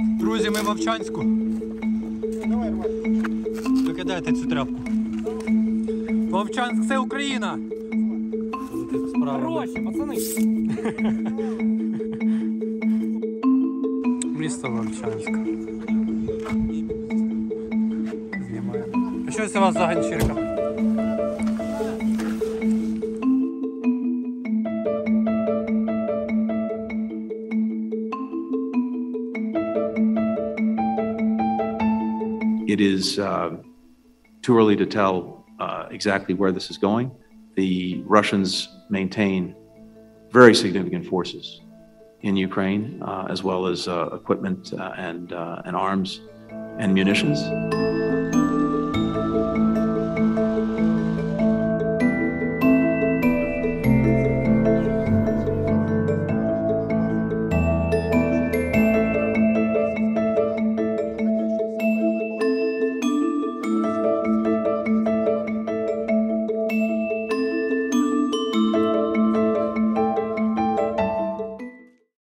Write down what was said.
Друзі, ми в Вовчанську. Викидайте цю тряпку. Вовчанськ – це Україна! Хороші, пацани! Місто Вовчанськ. Знімаємо. А що це у вас за ганчірка? It is too early to tell exactly where this is going. The Russians maintain very significant forces in Ukraine, as well as equipment and arms and munitions.